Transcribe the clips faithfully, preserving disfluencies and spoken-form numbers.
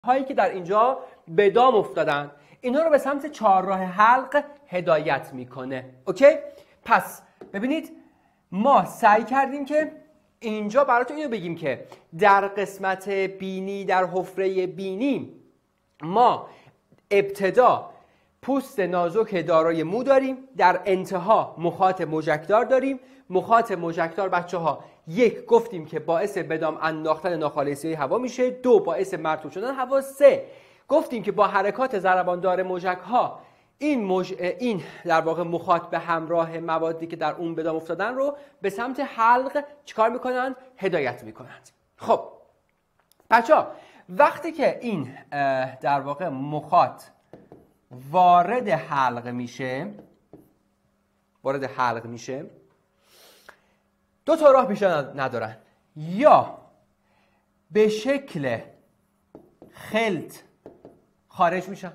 هایی که در اینجا به دام افتادن اینها رو به سمت چهارراه حلق هدایت میکنه. اوکی؟ پس ببینید ما سعی کردیم که اینجا براتون اینو بگیم که در قسمت بینی، در حفره بینی ما ابتدا پوست نازک دارای مو داریم، در انتها مخاط موژکدار داریم. مخاط موژکدار بچه ها یک گفتیم که باعث به دام انداختن ناخالصی هوا میشه، دو باعث مرطوب شدن هوا، سه گفتیم که با حرکات ضرباندار موژک ها این موج... این در واقع مخاط به همراه موادی که در اون به دام افتادن رو به سمت حلق چیکار میکنن؟ هدایت میکنند. خب بچه‌ها وقتی که این در واقع مخاط وارد حلق میشه وارد حلق میشه دو تا راه بیشتر ندارن، یا به شکل خلط خارج میشن.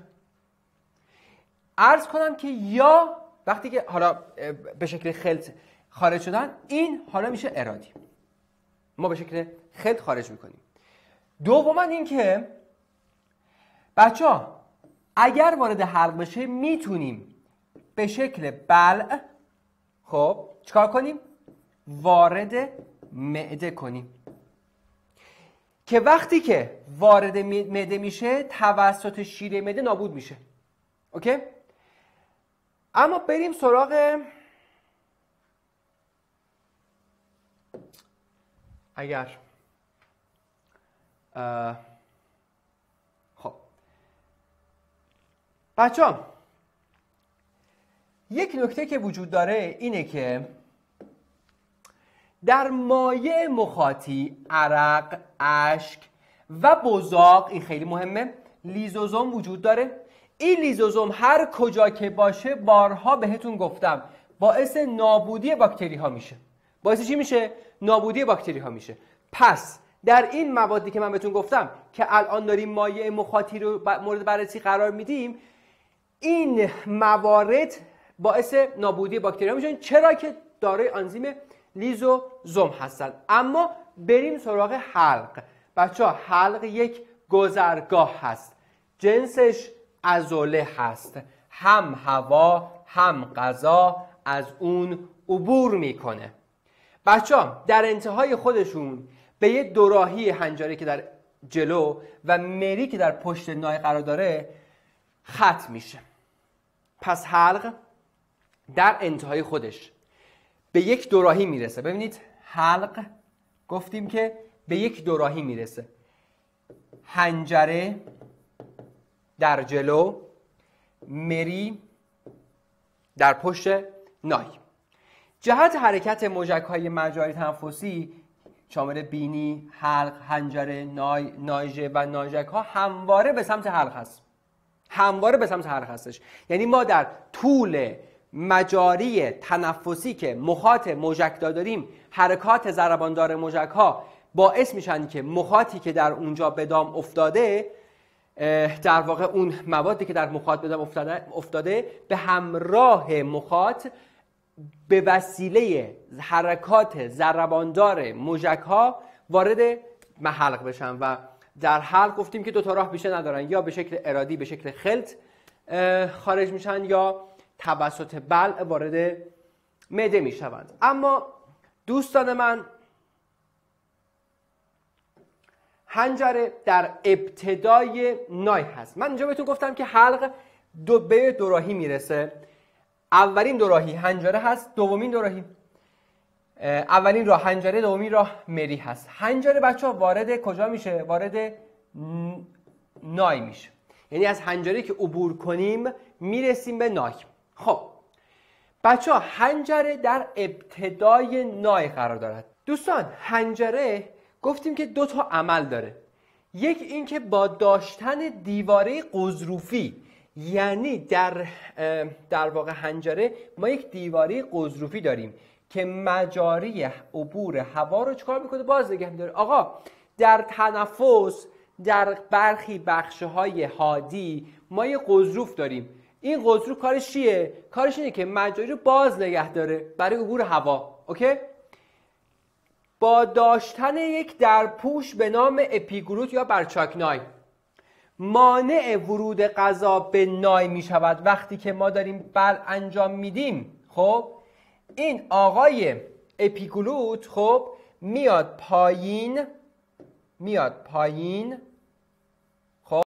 عرض کنم که یا وقتی که حالا به شکل خلط خارج شدن این حالا میشه ارادی، ما به شکل خلط خارج میکنیم. دوما این که بچه ها اگر وارد حلق بشه میتونیم به شکل بلع خب چیکار کنیم؟ وارد معده کنیم که وقتی که وارد معده میشه توسط شیره معده نابود میشه. اوکی؟ اما بریم سراغ اگر خب بچه ها یک نکته که وجود داره اینه که در مایع مخاطی عرق، اشک و بزاق، این خیلی مهمه، لیزوزوم وجود داره. این لیزوزوم هر کجا که باشه بارها بهتون گفتم باعث نابودی باکتری ها میشه. باعث چی میشه؟ نابودی باکتری ها میشه. پس در این موادی که من بهتون گفتم که الان داریم مایع مخاطی رو مورد بررسی قرار میدیم، این موارد باعث نابودی باکتری ها میشن. چرا؟ که دارای آنزیم لیزوزوم هستن. اما بریم سراغ حلق. بچه ها حلق یک گذرگاه هست، جنسش عضله هست، هم هوا هم غذا از اون عبور میکنه. بچه ها در انتهای خودشون به یه دوراهی حنجره که در جلو و مری که در پشت نای قرار داره ختم میشه. پس حلق در انتهای خودش به یک دوراهی میرسه. ببینید حلق گفتیم که به یک دوراهی میرسه، حنجره در جلو، مری در پشت نای. جهت حرکت موژک‌های مجاری تنفسی شامل بینی، حلق، حنجره، نای، ناژه و ناژک‌ها همواره به سمت حلق هست. همواره به سمت حلق هستش. یعنی ما در طول مجاری تنفسی که مخاط موژک‌دار داریم، حرکات ضرباندار موژک‌ها باعث میشن که مخاطی که در اونجا به دام افتاده، در واقع اون موادی که در مخاط به دام افتاده, افتاده به همراه مخاط به وسیله حرکات ضرباندار موژک‌ها وارد حلق بشن و در حلق گفتیم که دو تا راه بیشتر ندارن، یا به شکل ارادی به شکل خلط خارج میشن یا توسط بلع وارد معده میشوند. اما دوستان من حنجره در ابتدای نای هست. من اینجا بهتون گفتم که حلق دو به دوراهی میرسه. اولین دوراهی حنجره هست، دومین دوراهی اولین راه حنجره، دومین راه مری هست. حنجره بچه ها وارد کجا میشه؟ وارد نای میشه. یعنی از حنجره که عبور کنیم میرسیم به نای. خب بچه ها حنجره در ابتدای نای قرار دارد. دوستان حنجره گفتیم که دو تا عمل داره. یک این که با داشتن دیواره قضروفی، یعنی در در واقع حنجره ما یک دیواره قضروفی داریم که مجاری عبور هوا رو چکار میکنه؟ باز نگه میداره. آقا در تنفس در برخی بخشهای حادی ما یک قضروف داریم. این قضروف کارش چیه؟ کارش اینه که مجاری رو باز نگه داره برای عبور هوا. اوکی؟ با داشتن یک درپوش به نام اپیگروت یا برچاکنای مانع ورود غذا به نای می شود وقتی که ما داریم بل انجام میدیم. خب این آقای اپیگلوت خب میاد پایین میاد پایین